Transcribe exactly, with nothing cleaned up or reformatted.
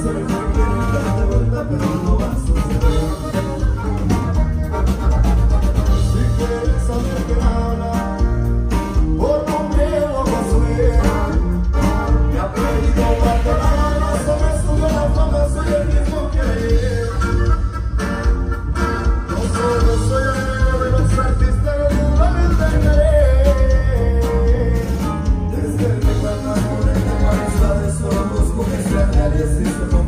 Solo que quiero darte vuelta, pero no va a suceder. Si quieres saber quién habla, por un miedo Josué. Mi apellido Guatemala, se me subió la fama, soy el mismo que ayer. No solo soy amigo de los artistas, no me entenderé. Desde el que cuenta con el que cabeza de sordos, con ese nadie existe.